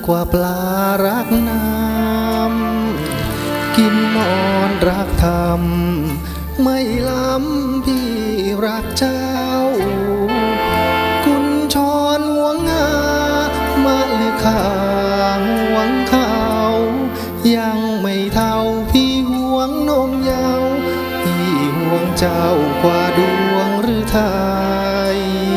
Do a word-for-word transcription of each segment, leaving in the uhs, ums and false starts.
กว่าปลารักน้ำกินนอนรักธรรมไม่ล้ำพี่รักเจ้าคุณชอนห่วงงามะลิข้าห่วงเขายังไม่เท่าพี่ห่วงนมเยาว์พี่ห่วงเจ้ากว่าดวงฤทัย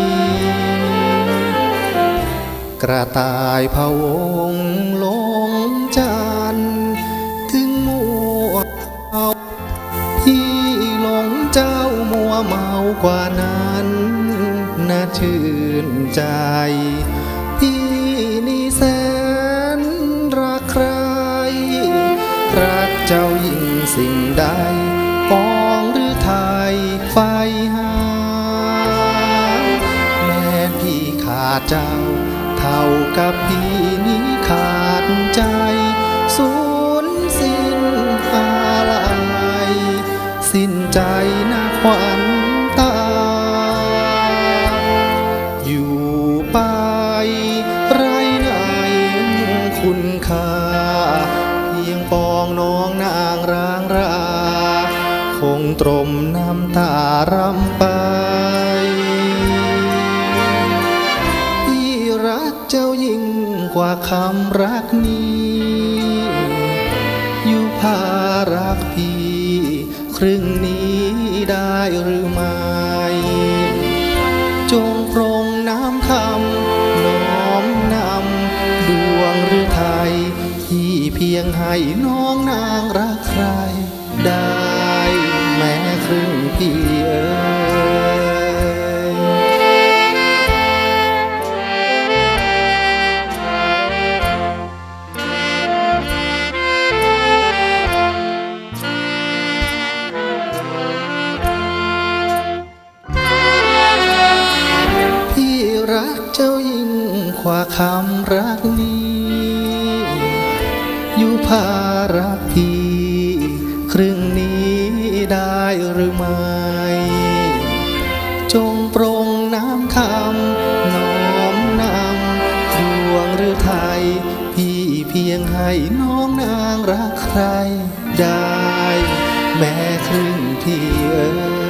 กระต่ายพะวงลงจันทร์ถึงมัวเอาพี่หลงเจ้ามัวเมากว่านั้นน่าชื่นใจพี่นี่แสนรักใครรักเจ้ายิ่งสิ่งใดปองหรือไทยไฟหาแม้พี่ขาดเจ้าเท่ากับพี่นี้ขาดใจสูญสิ้นอะไรสิ้นใจนะขวัญตาอยู่ไปไรไหนคุณค่าเพียงปองน้องนางร้างราคงตรมน้ำตารำไปพี่รักเจ้ายิ่งกว่าคำรักนี้อยู่พารักพี่ครึ่งนี้ได้หรือไม่จงโปรงน้ำคำน้อมนำดวงหรือไทยพี่เพียงให้น้องนางรักใครได้แม้ครึ่งพี่เอ๋รักเจ้ายิ่งกว่าคำรักนี้อยู่พารักพี่ครึ่งนี้ได้หรือไม่จงโปรงน้ำคำน้อมนำดวงหรือไทยพี่เพียงให้น้องนางรักใครได้แม้ครึ่งพี่เอ๋ย